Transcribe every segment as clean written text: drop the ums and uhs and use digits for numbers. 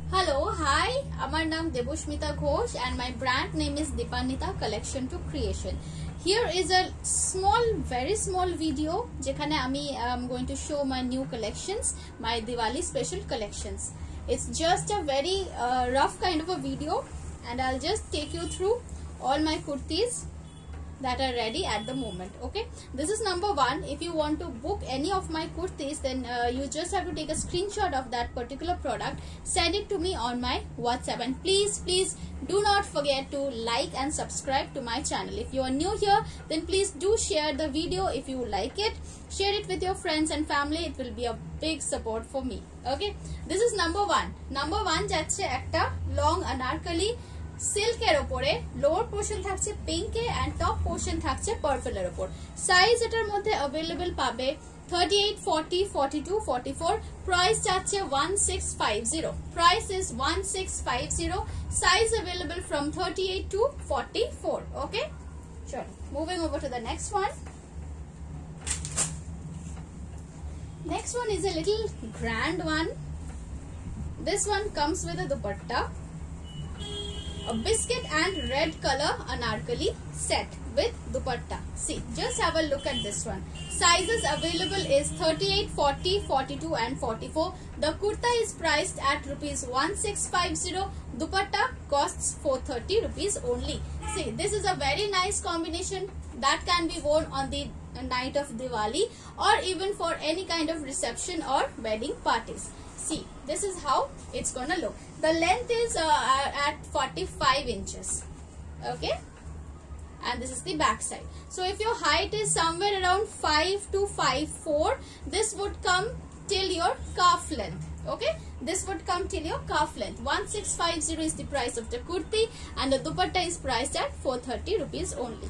Hello, hi, আমার নাম Debasmita Ghosh and my brand name is Deepanita Collection to Creation. Here is a very small video যেখানে আমি am going to show my new collections, my Diwali special collections. It's just a very rough kind of a video and I'll just take you through all my kurtis that are ready at the moment. Okay, this is number one. If you want to book any of my kurtis, then you just have to take a screenshot of that particular product, send it to me on my WhatsApp, and please do not forget to like and subscribe to my channel. If you are new here, then please do share the video if you like it. Share it with your friends and family. It will be a big support for me. Okay, this is number one. Number one যাচ্ছে একটা long anarkali সিল্কের উপরে, lower portion থাকছে পিঙ্কে and top portion থাকছে পার্পলের উপর। Size এটার মধ্যে available পাবে 38, 40, 42, 44। প্রাইস যাচ্ছে 1650। Price is 1650। Size available from 38 to 44। Okay, চলো moving over to the next one. Next one is a little grand one. This one comes with a dupatta, a biscuit and red color anarkali set with dupatta. See, just have a look at this one. Sizes available is 38, 40, 42 and 44. The kurta is priced at rupees 1650. Dupatta costs 430 rupees only. See, this is a very nice combination that can be worn on the night of Diwali or even for any kind of reception or wedding parties. See, this is how it's gonna look. The length is at 45 inches. Okay, and this is the back side. So if your height is somewhere around 5 to 5'4", this would come till your calf length. Okay, this would come till your calf length. 1650 is the price of the kurti and the dupatta is priced at 430 rupees only.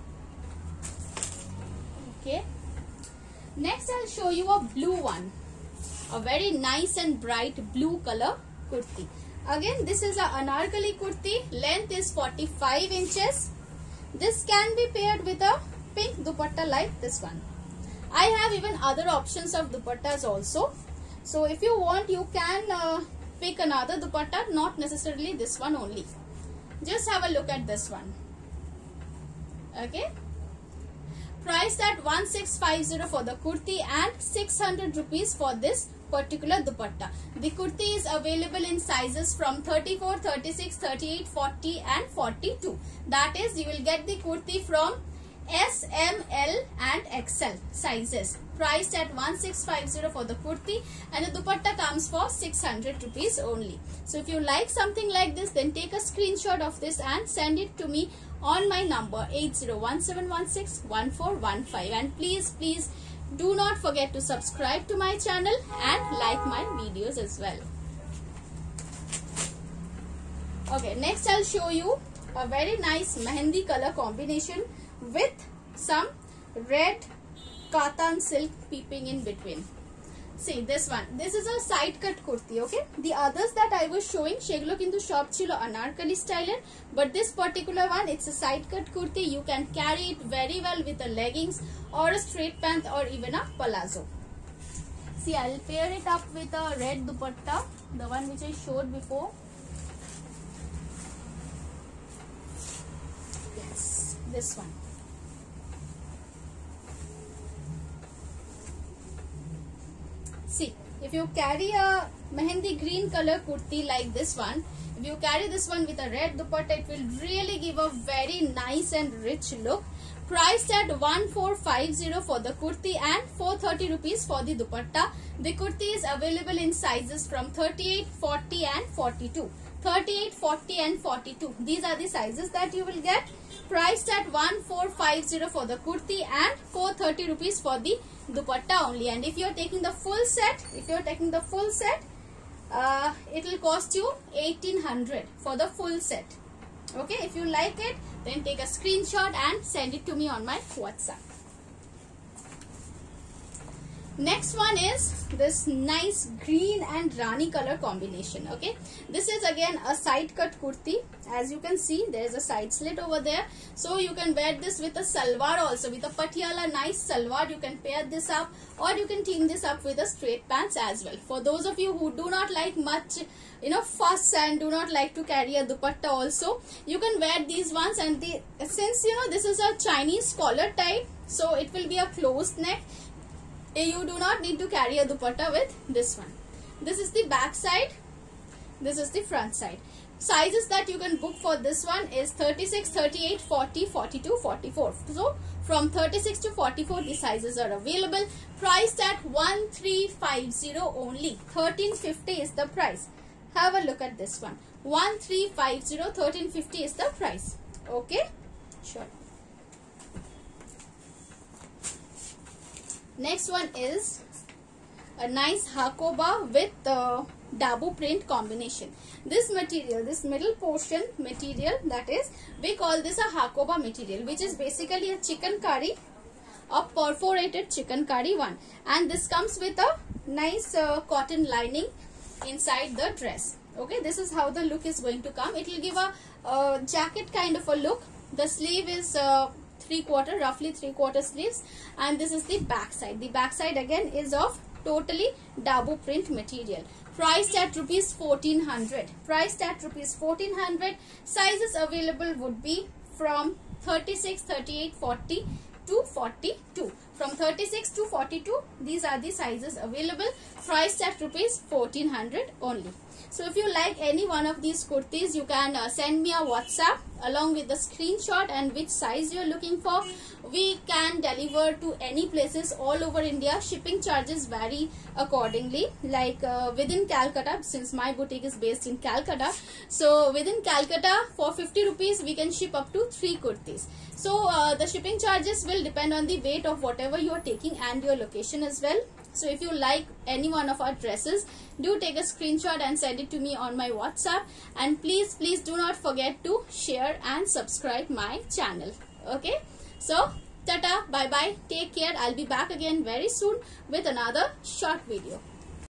Okay, next I'll show you a blue one, a very nice and bright blue color kurti. Again, this is a anarkali kurti. Length is 45 inches. This can be paired with a pink dupatta like this one. I have even other options of dupattas also. So if you want, you can pick another dupatta, not necessarily this one only. Just have a look at this one. Okay, priced at 1650 for the kurti and 600 rupees for this particular dupatta. The kurti is available in sizes from 34, 36, 38, 40 and 42. That is, you will get the kurti from S, M, L and XL sizes. Priced at 1650 for the kurti and the dupatta comes for 600 rupees only. So if you like something like this, then take a screenshot of this and send it to me on my number 8017161415, and please do not forget to subscribe to my channel and like my videos as well. Okay, next I'll show you a very nice mehendi color combination with some red katan silk peeping in between. See this one. This is a side cut kurti. Okay, the others that I was showing সেগুলো কিন্তু সব ছিল anarkali style, but this particular one, it's a side cut kurti. You can carry it very well with a leggings or a straight pant or even a palazzo. See, I'll pair it up with a red dupatta, the one which I showed before. Yes, this one. See, if you carry a mehendi green color kurti like this one, if you carry this one with a red dupatta, it will really give a very nice and rich look. Priced at 1450 for the kurti and 430 rupees for the dupatta. The kurti is available in sizes from 38, 40 and 42. 38, 40 and 42. These are the sizes that you will get. Priced at 1450 for the kurti and 430 rupees for the dupatta only. And if you are taking the full set, it will cost you 1800 for the full set. Okay, if you like it, then take a screenshot and send it to me on my WhatsApp. Next one is this nice green and Rani color combination. Okay, this is again a side cut kurti. As you can see, there is a side slit over there, so you can wear this with a salwar also, with a patiala nice salwar. You can pair this up, or you can team this up with a straight pants as well. For those of you who do not like much fuss and do not like to carry a dupatta also, you can wear these ones. And since this is a Chinese collar type, so it will be a closed neck. You do not need to carry a dupatta with this one. This is the back side, this is the front side. Sizes that you can book for this one is 36, 38, 40, 42, 44. So from 36 to 44 the sizes are available. Priced at 1350 only. 1350 is the price. Have a look at this one. 1350, 1350 is the price. Okay, sure. Next one is a nice hakoba with dabu print combination. This material, this middle portion material, that is, we call this a hakoba material, which is basically a chicken curry, a perforated chicken curry one. And this comes with a nice cotton lining inside the dress. Okay, this is how the look is going to come. It will give a jacket kind of a look. The sleeve is roughly 3/4 sleeves, and this is the back side. The back side again is of totally dabu print material. Priced at rupees 1400. Priced at rupees 1400. Sizes available would be from 36, 38, 40 to 42. From 36 to 42, these are the sizes available. Priced at rupees 1400 only. So if you like any one of these kurtis, you can send me a WhatsApp along with the screenshot and which size you are looking for. We can deliver to any places all over India. Shipping charges vary accordingly. Like within Calcutta, since my boutique is based in Calcutta, so within Calcutta for 50 rupees we can ship up to 3 kurtis. So the shipping charges will depend on the weight of whatever you are taking and your location as well. So if you like any one of our dresses, do take a screenshot and send it to me on my WhatsApp. And please do not forget to share and subscribe my channel. Okay, so tata, bye bye, take care. I'll be back again very soon with another short video.